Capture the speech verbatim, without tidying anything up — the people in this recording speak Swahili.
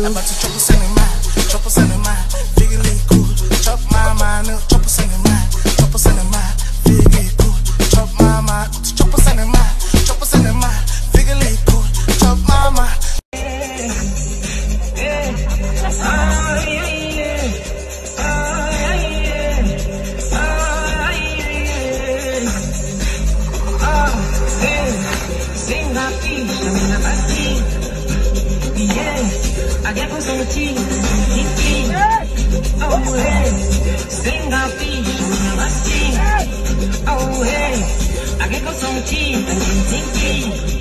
I'm about to chop a cent in mine, chop a cent in mine, figure it cool, chop my mind up, chop a cent in mine, chop a cent in mine, figure it cool, chop my mind, chop a cent in mine, chop a cent in mine, figure it cool, chop my mind. I get some tea, oh hey, sing a beat, oh hey, I get some tea,